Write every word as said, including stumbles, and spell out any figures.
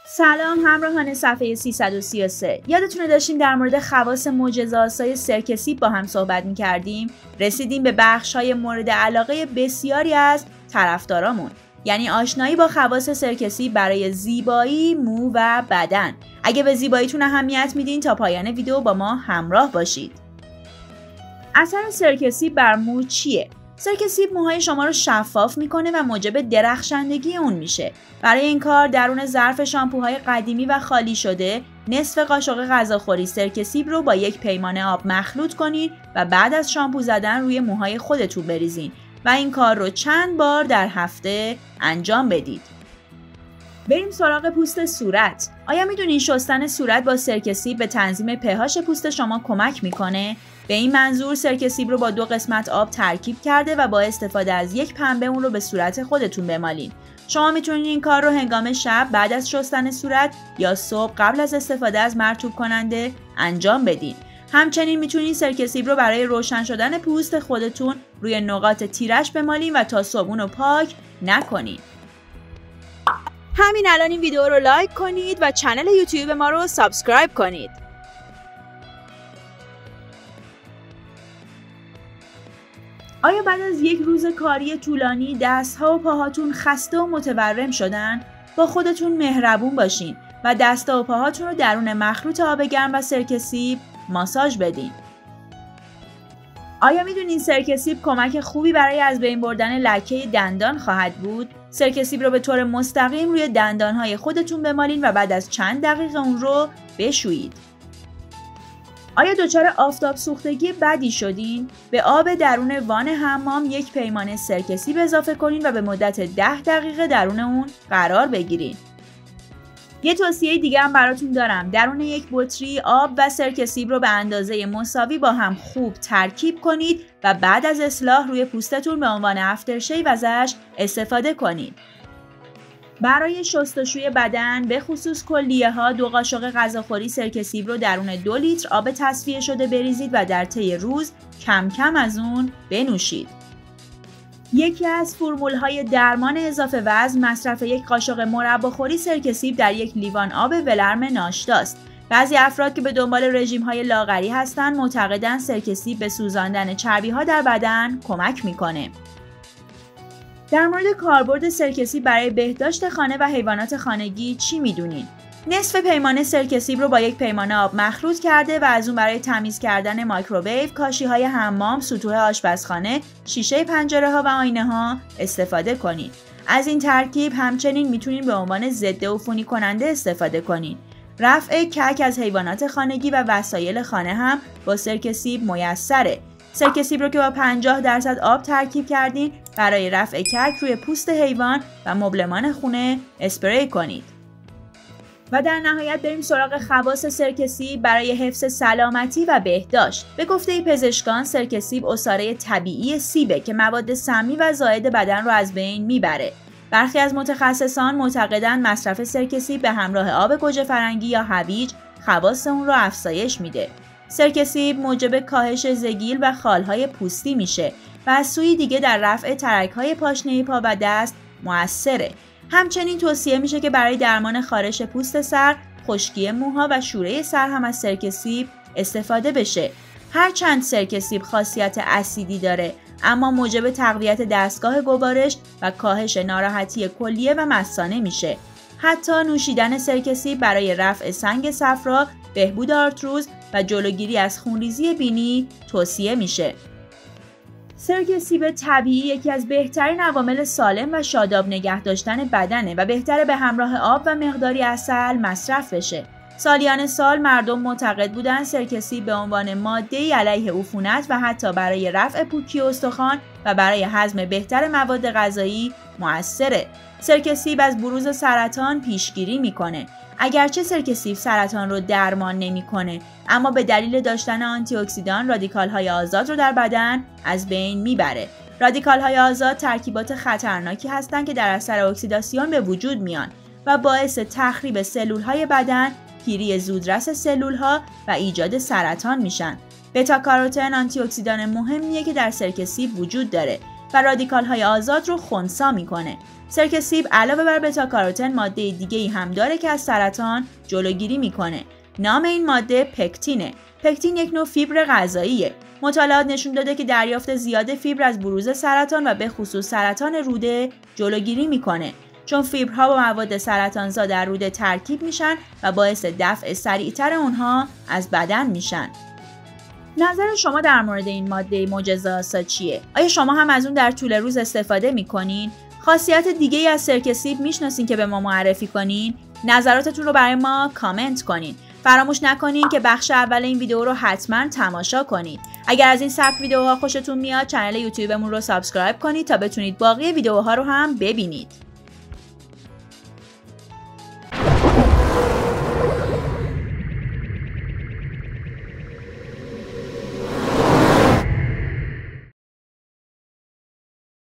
سلام همراهان صفحه سیصد و سی و سه. یادتونه داشتیم در مورد خواص معجزه‌آسای سرکه سیب با هم صحبت می‌کردیم؟ رسیدیم به بخش‌های مورد علاقه بسیاری از طرفدارامون، یعنی آشنایی با خواص سرکه سیب برای زیبایی، مو و بدن. اگه به زیباییتون اهمیت میدین تا پایان ویدیو با ما همراه باشید. اثر سرکه سیب بر مو چیه؟ سرکه سیب موهای شما رو شفاف میکنه و موجب درخشندگی اون میشه. برای این کار درون ظرف شامپوهای قدیمی و خالی شده نصف قاشق غذاخوری سرکه سیب رو با یک پیمانه آب مخلوط کنید و بعد از شامپو زدن روی موهای خودتون بریزین و این کار رو چند بار در هفته انجام بدید. بریم سراغ پوست صورت. آیا میدونین شستن صورت با سرکه سیب به تنظیم په‌اش پوست شما کمک میکنه؟ به این منظور سرکه سیب رو با دو قسمت آب ترکیب کرده و با استفاده از یک پنبه اون رو به صورت خودتون بمالین. شما میتونید این کار رو هنگام شب بعد از شستن صورت یا صبح قبل از استفاده از مرطوب کننده انجام بدین. همچنین میتونید سرکه سیب رو برای روشن شدن پوست خودتون روی نقاط تیرش بمالین و تا صبح اون رو پاک نکنین. همین الان این ویدیو رو لایک کنید و کانال یوتیوب ما رو سابسکرایب کنید. آیا بعد از یک روز کاری طولانی دستها و پاهاتون خسته و متورم شدن؟ با خودتون مهربون باشین و دستها و پاهاتون رو درون مخلوط آب گرم و سرکه سیب ماساژ بدین. آیا میدونین سرکه سیب کمک خوبی برای از بین بردن لکه دندان خواهد بود؟ سرکه سیب رو به طور مستقیم روی دندانهای خودتون بمالین و بعد از چند دقیقه اون رو بشویید. آیا دچار آفتاب سوختگی بدی شدین؟ به آب درون وان حمام یک پیمانه سرکه سیب اضافه کنین و به مدت ده دقیقه درون اون قرار بگیرین. یه توصیه دیگه هم براتون دارم. درون یک بطری آب و سرکه سیب رو به اندازه مساوی با هم خوب ترکیب کنید و بعد از اصلاح روی پوستتون به عنوان افترشیو ازش استفاده کنید. برای شستشوی بدن به خصوص کلیه ها دو قاشق غذاخوری سرکه سیب رو درون دو لیتر آب تصفیه شده بریزید و در طی روز کم کم از اون بنوشید. یکی از فرمول های درمان اضافه وزن مصرف یک قاشق مرباخوری سرکه سیب در یک لیوان آب ولرم ناشتاست. بعضی افراد که به دنبال رژیم های لاغری هستند معتقدند سرکه سیب به سوزاندن چربی ها در بدن کمک میکنه. در مورد کاربرد سرکه سیب برای بهداشت خانه و حیوانات خانگی چی میدونین؟ نصف پیمانه سرکه سیب رو با یک پیمانه آب مخلوط کرده و از اون برای تمیز کردن مایکروویو، کاشی‌های حمام، سطوح آشپزخانه، شیشه پنجره ها و آینه ها استفاده کنین. از این ترکیب همچنین میتونین به عنوان ضد عفونی کننده استفاده کنین. رفع کک از حیوانات خانگی و وسایل خانه هم با سرکه سیب میسره. سرکه سیب رو که با پنجاه درصد آب ترکیب کردین برای رفع کک روی پوست حیوان و مبلمان خونه اسپری کنید. و در نهایت بریم سراغ خواص سرکه سیب برای حفظ سلامتی و بهداشت. به گفته پزشکان سرکه سیب عصاره طبیعی سیبه که مواد سمی و زائد بدن رو از بین میبره. برخی از متخصصان معتقدند مصرف سرکه سیب به همراه آب گوجه فرنگی یا هویج خواص اون رو افزایش میده. سرکه سیب موجب کاهش زگیل و خالهای پوستی میشه و از سوی دیگه در رفع ترک‌های پاشنه پا و دست مؤثره. همچنین توصیه میشه که برای درمان خارش پوست سر، خشکی موها و شوره سر هم از سرکه سیب استفاده بشه. هرچند سرکه سیب خاصیت اسیدی داره، اما موجب تقویت دستگاه گوارش و کاهش ناراحتی کلیه و مثانه میشه. حتی نوشیدن سرکه سیب برای رفع سنگ صفرا، بهبود آرتروز و جلوگیری از خونریزی بینی توصیه میشه. سرکه سیب طبیعی یکی از بهترین عوامل سالم و شاداب نگه داشتن بدنه و بهتره به همراه آب و مقداری عسل مصرف بشه. سالیان سال مردم معتقد بودن سرکه سیب به عنوان ماده‌ای علیه عفونت و حتی برای رفع پوکی استخوان و برای هضم بهتر مواد غذایی مؤثره. سرکه سیب از بروز سرطان پیشگیری میکنه. اگرچه سرکه سیب سرطان رو درمان نمیکنه، اما به دلیل داشتن آنتی اکسیدان رادیکال های آزاد رو در بدن از بین میبره. رادیکال های آزاد ترکیبات خطرناکی هستند که در اثر اکسیداسیون به وجود میان و باعث تخریب سلول های بدن، پیری زودرس سلول ها و ایجاد سرطان میشن. بتا کاروتن آنتی اکسیدان مهمیه که در سرکه سیب وجود داره. و رادیکال های آزاد رو خنثی میکنه. سرکه سیب علاوه بر بتا کاروتن ماده دیگه‌ای هم داره که از سرطان جلوگیری میکنه. نام این ماده پکتینه. پکتین یک نوع فیبر غذاییه. مطالعات نشون داده که دریافت زیاد فیبر از بروز سرطان و به خصوص سرطان روده جلوگیری میکنه، چون فیبرها با مواد سرطانزا در روده ترکیب میشن و باعث دفع سریعتر اونها از بدن میشن. نظر شما در مورد این ماده معجزه‌آسا چیه؟ آیا شما هم از اون در طول روز استفاده میکنین؟ خاصیت دیگه ای از سرکه سیب میشناسین که به ما معرفی کنین؟ نظراتتون رو برای ما کامنت کنین. فراموش نکنین که بخش اول این ویدیو رو حتما تماشا کنید. اگر از این سبک ویدیوها خوشتون میاد، کانال یوتیوبمون رو سابسکرایب کنید تا بتونید باقی ویدیوها رو هم ببینید.